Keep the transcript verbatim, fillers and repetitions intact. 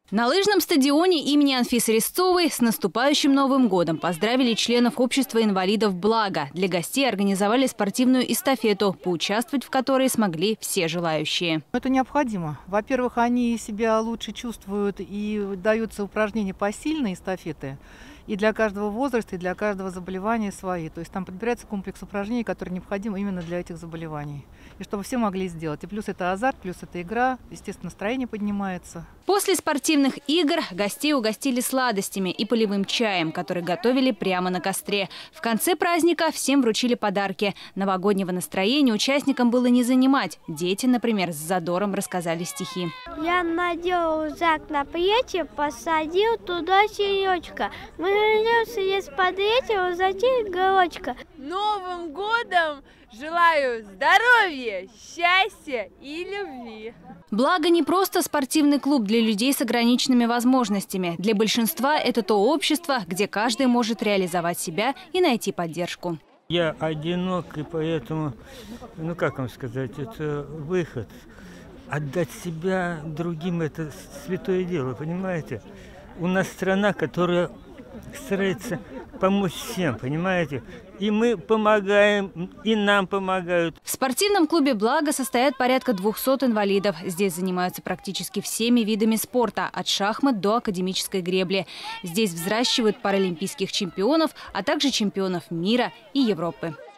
На лыжном стадионе имени Анфисы Резцовой с наступающим Новым годом поздравили членов общества инвалидов «Благо». Для гостей организовали спортивную эстафету, поучаствовать в которой смогли все желающие. Это необходимо. Во-первых, они себя лучше чувствуют и даются упражнения по сильной эстафеты. И для каждого возраста, и для каждого заболевания свои. То есть там подбирается комплекс упражнений, которые необходимы именно для этих заболеваний. И чтобы все могли сделать. И плюс это азарт, плюс это игра. Естественно, настроение поднимается. После спортивных игр гостей угостили сладостями и полевым чаем, который готовили прямо на костре. В конце праздника всем вручили подарки. Новогоднего настроения участникам было не занимать. Дети, например, с задором рассказали стихи. Я надел рюкзак на плечи, посадил туда сережка. Мы вернемся из-под этим, затем горочка. Новым годом желаю здоровья, счастья и любви. «Благо» не просто спортивный клуб для людей с ограниченными возможностями. Для большинства это то общество, где каждый может реализовать себя и найти поддержку. Я одинок, и поэтому, ну как вам сказать, это выход. Отдать себя другим – это святое дело, понимаете? У нас страна, которая старается помочь всем, понимаете? И мы помогаем, и нам помогают. В спортивном клубе «Благо» состоят порядка двухсот инвалидов. Здесь занимаются практически всеми видами спорта, от шахмат до академической гребли. Здесь взращивают паралимпийских чемпионов, а также чемпионов мира и Европы.